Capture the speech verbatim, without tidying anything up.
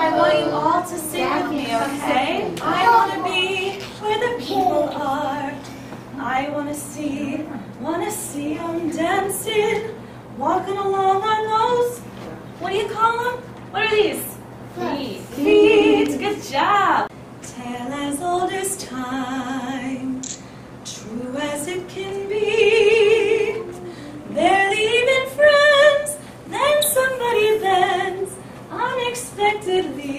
I want you all to sing with me, okay? I want to be where the people are. I want to see, want to see them dancing, walking along on those, what do you call them? What are these? Feet. Feet. Good job. Tale as old as time, true as it can be. Barely even friends, then somebody bends unexpectedly.